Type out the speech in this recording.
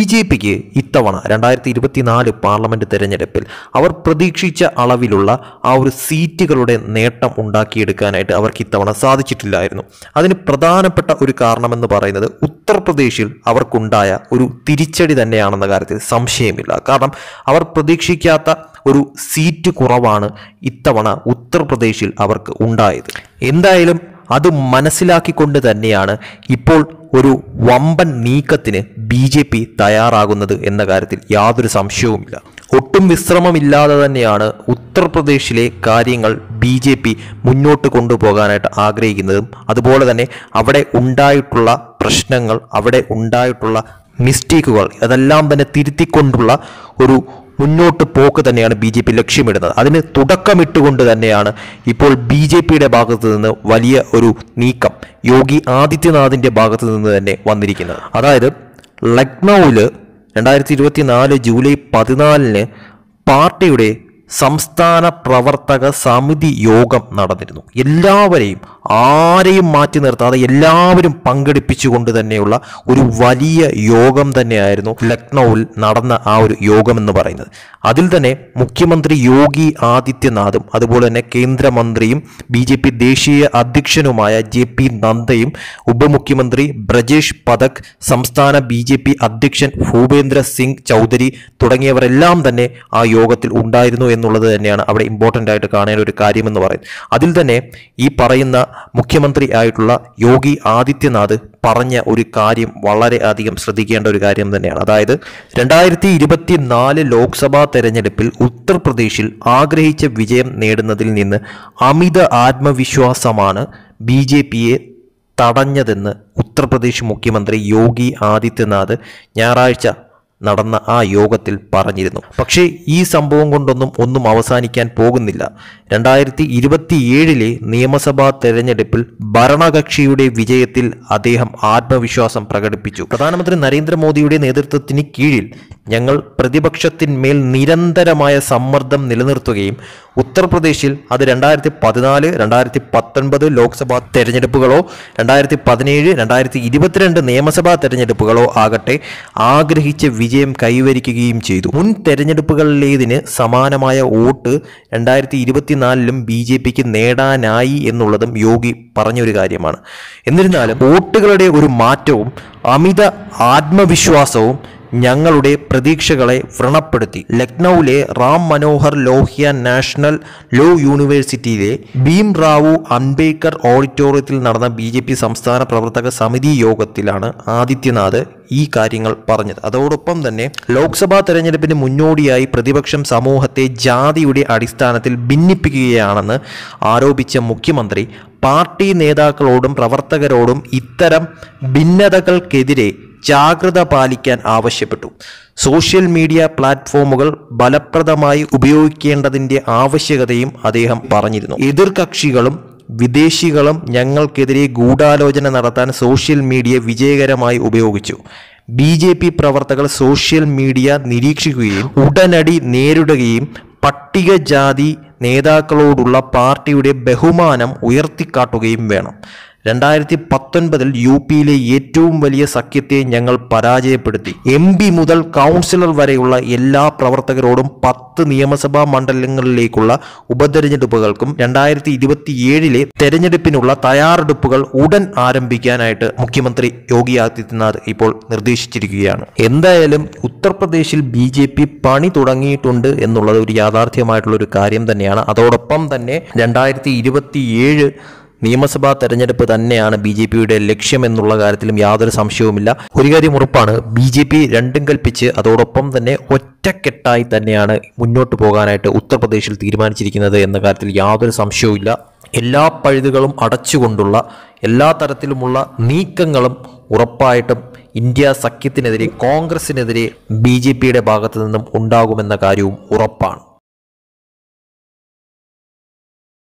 BJPക്ക് ഇത്തവണ 2024 പാർലമെന്റ് തെരഞ്ഞെടുപ്പിൽ അവർ പ്രതീക്ഷിച്ച അളവിലുള്ള ആ ഒരു സീറ്റുകളുടെ നേട്ടം ഉണ്ടാക്കിയെടുക്കാനായിട്ട് അവർക്ക് ഇത്തവണ സാധിച്ചിട്ടില്ലായിരുന്നു. അതിന് പ്രധാനപ്പെട്ട ഒരു കാരണമെന്ന് പറയുന്നത് ഉത്തർപ്രദേശിൽ അവർക്കുണ്ടായ ഒരു തിരിച്ചടി തന്നെയാണെന്ന കാര്യത്തിൽ സംശയമില്ല. കാരണം അവർ പ്രതീക്ഷിക്കാത്ത ഒരു സീറ്റ് കുറവാണ് ഇത്തവണ ഉത്തർപ്രദേശിൽ അവർക്ക് ഉണ്ടായത്. എന്തായാലും അത് മനസ്സിലാക്കിക്കൊണ്ട് തന്നെയാണ് ഇപ്പോൾ ഒരു വമ്പൻ നീക്കത്തിന് BJP തയ്യാറാകുന്നത് എന്ന കാര്യത്തിൽ യാതൊരു സംശയവുമില്ല. ഒട്ടും വിശ്രമമില്ലാതെ തന്നെയാണ് ഉത്തർപ്രദേശിലെ കാര്യങ്ങൾ BJP മുന്നോട്ട് കൊണ്ടുപോകാനായിട്ട് ആഗ്രഹിക്കുന്നതും അതുപോലെ തന്നെ അവിടെ ഉണ്ടായിട്ടുള്ള പ്രശ്നങ്ങൾ, അവിടെ ഉണ്ടായിട്ടുള്ള മിസ്റ്റേക്കുകൾ അതെല്ലാം തന്നെ തിരുത്തിക്കൊണ്ടുള്ള ഒരു മുന്നോട്ട് പോക്ക് തന്നെയാണ് BJP ലക്ഷ്യമിടുന്നത്. അതിന് തുടക്കമിട്ടുകൊണ്ട് തന്നെയാണ് ഇപ്പോൾ BJPയുടെ ഭാഗത്ത് നിന്ന് വലിയ ഒരു നീക്കം യോഗി ആദിത്യനാഥിൻ്റെ ഭാഗത്ത് നിന്ന് തന്നെ വന്നിരിക്കുന്നത്. അതായത് ലക്നൌവിൽ 2024 ജൂലൈ 14 പാർട്ടിയുടെ സംസ്ഥാന പ്രവർത്തക സമിതി യോഗം നടന്നിരുന്നു. എല്ലാവരെയും ആരെയും മാറ്റി നിർത്താതെ എല്ലാവരും പങ്കെടുപ്പിച്ചുകൊണ്ട് തന്നെയുള്ള ഒരു വലിയ യോഗം തന്നെയായിരുന്നു ലക്നൌവിൽ നടന്ന ആ ഒരു യോഗം എന്ന് പറയുന്നത്. അതിൽ തന്നെ മുഖ്യമന്ത്രി യോഗി ആദിത്യനാഥും അതുപോലെ തന്നെ കേന്ദ്രമന്ത്രിയും BJP ദേശീയ അധ്യക്ഷനുമായ JP നദ്ദയും ഉപമുഖ്യമന്ത്രി ബ്രജേഷ് പഥക്, സംസ്ഥാന BJP അധ്യക്ഷൻ ഭൂപേന്ദ്ര സിംഗ് ചൗധരി തുടങ്ങിയവരെല്ലാം തന്നെ ആ യോഗത്തിൽ ഉണ്ടായിരുന്നു എന്നുള്ളത് തന്നെയാണ് അവിടെ ഇമ്പോർട്ടൻ്റ് ആയിട്ട് കാണേണ്ട ഒരു കാര്യമെന്ന് പറയുന്നത്. അതിൽ തന്നെ ഈ പറയുന്ന മുഖ്യമന്ത്രി ആയിട്ടുള്ള യോഗി ആദിത്യനാഥ് പറഞ്ഞ ഒരു കാര്യം വളരെ അധികം ശ്രദ്ധിക്കേണ്ട ഒരു കാര്യം തന്നെയാണ്. അതായത് 2024 ലോക്സഭാ തെരഞ്ഞെടുപ്പിൽ ഉത്തർപ്രദേശിൽ ആഗ്രഹിച്ച വിജയം നേടുന്നതിൽ നിന്ന് അമിത ആത്മവിശ്വാസമാണ് BJPയെ തടഞ്ഞതെന്ന് ഉത്തർപ്രദേശ് മുഖ്യമന്ത്രി യോഗി ആദിത്യനാഥ് ഞായറാഴ്ച നടന്ന ആ യോഗത്തിൽ പറഞ്ഞിരുന്നു. പക്ഷേ ഈ സംഭവം കൊണ്ടൊന്നും അവസാനിക്കാൻ പോകുന്നില്ല. 2027 നിയമസഭാ തെരഞ്ഞെടുപ്പിൽ ഭരണകക്ഷിയുടെ വിജയത്തിൽ അദ്ദേഹം ആത്മവിശ്വാസം പ്രകടിപ്പിച്ചു. പ്രധാനമന്ത്രി നരേന്ദ്രമോദിയുടെ നേതൃത്വത്തിന് കീഴിൽ ഞങ്ങൾ പ്രതിപക്ഷത്തിന്മേൽ നിരന്തരമായ സമ്മർദ്ദം നിലനിർത്തുകയും ഉത്തർപ്രദേശിൽ അത് 2014, 2019 ലോക്സഭാ തെരഞ്ഞെടുപ്പുകളോ 2017, 2022 നിയമസഭാ തെരഞ്ഞെടുപ്പുകളോ ആകട്ടെ ആഗ്രഹിച്ച വിജയം കൈവരിക്കുകയും ചെയ്തു. മുൻ തെരഞ്ഞെടുപ്പുകളിലേതിന് സമാനമായ വോട്ട് 2024 BJPക്ക് നേടാനായി എന്നുള്ളതും യോഗി പറഞ്ഞൊരു കാര്യമാണ്. എന്നിരുന്നാലും വോട്ടുകളുടെ ഒരു മാറ്റവും അമിത ആത്മവിശ്വാസവും ഞങ്ങളുടെ പ്രതീക്ഷകളെ വ്രണപ്പെടുത്തി. ലക്നൌവിലെ റാം മനോഹർ ലോഹ്യ നാഷണൽ ലോ യൂണിവേഴ്സിറ്റിയിലെ ഭീം റാവു അംബേദ്കർ ഓഡിറ്റോറിയത്തിൽ നടന്ന BJP സംസ്ഥാന പ്രവർത്തക സമിതി യോഗത്തിലാണ് ആദിത്യനാഥ് ഈ കാര്യങ്ങൾ പറഞ്ഞത്. അതോടൊപ്പം തന്നെ ലോക്സഭാ തെരഞ്ഞെടുപ്പിന് മുന്നോടിയായി പ്രതിപക്ഷം സമൂഹത്തെ ജാതിയുടെ അടിസ്ഥാനത്തിൽ ഭിന്നിപ്പിക്കുകയാണെന്ന് ആരോപിച്ച മുഖ്യമന്ത്രി പാർട്ടി നേതാക്കളോടും പ്രവർത്തകരോടും ഇത്തരം ഭിന്നതകൾക്കെതിരെ ജാഗ്രത പാലിക്കാൻ ആവശ്യപ്പെട്ടു. സോഷ്യൽ മീഡിയ പ്ലാറ്റ്ഫോമുകൾ ഫലപ്രദമായി ഉപയോഗിക്കേണ്ടതിൻ്റെ ആവശ്യകതയും അദ്ദേഹം പറഞ്ഞിരുന്നു. എതിർകക്ഷികളും വിദേശികളും ഞങ്ങൾക്കെതിരെ ഗൂഢാലോചന നടത്താൻ സോഷ്യൽ മീഡിയ വിജയകരമായി ഉപയോഗിച്ചു. BJP പ്രവർത്തകർ സോഷ്യൽ മീഡിയ നിരീക്ഷിക്കുകയും ഉടനടി നേരിടുകയും പട്ടികജാതി നേതാക്കളോടുള്ള പാർട്ടിയുടെ ബഹുമാനം ഉയർത്തിക്കാട്ടുകയും വേണം. 2019 UPയിലെ ഏറ്റവും വലിയ സഖ്യത്തെ ഞങ്ങൾ പരാജയപ്പെടുത്തി. MP മുതൽ കൗൺസിലർ വരെയുള്ള എല്ലാ പ്രവർത്തകരോടും 10 നിയമസഭാ മണ്ഡലങ്ങളിലേക്കുള്ള ഉപതെരഞ്ഞെടുപ്പുകൾക്കും 2027 തെരഞ്ഞെടുപ്പിനുള്ള തയ്യാറെടുപ്പുകൾ ഉടൻ ആരംഭിക്കാനായിട്ട് മുഖ്യമന്ത്രി യോഗി ആദിത്യനാഥ് ഇപ്പോൾ നിർദ്ദേശിച്ചിരിക്കുകയാണ്. എന്തായാലും ഉത്തർപ്രദേശിൽ BJP പണി തുടങ്ങിയിട്ടുണ്ട് എന്നുള്ളത് ഒരു യാഥാർത്ഥ്യമായിട്ടുള്ള ഒരു കാര്യം തന്നെയാണ്. അതോടൊപ്പം തന്നെ 2027 നിയമസഭാ തെരഞ്ഞെടുപ്പ് തന്നെയാണ് BJPയുടെ ലക്ഷ്യം എന്നുള്ള കാര്യത്തിലും യാതൊരു സംശയവുമില്ല. ഒരു കാര്യം ഉറപ്പാണ്, BJP രണ്ടും കൽപ്പിച്ച് അതോടൊപ്പം തന്നെ ഒറ്റക്കെട്ടായി തന്നെയാണ് മുന്നോട്ട് പോകാനായിട്ട് ഉത്തർപ്രദേശിൽ തീരുമാനിച്ചിരിക്കുന്നത് എന്ന കാര്യത്തിൽ യാതൊരു സംശയവുമില്ല. എല്ലാ പഴുതുകളും അടച്ചുകൊണ്ടുള്ള എല്ലാ തരത്തിലുമുള്ള നീക്കങ്ങളും ഉറപ്പായിട്ടും ഇന്ത്യ സഖ്യത്തിനെതിരെ, കോൺഗ്രസിനെതിരെ BJPയുടെ ഭാഗത്തു നിന്നും ഉണ്ടാകുമെന്ന കാര്യവും ഉറപ്പാണ്.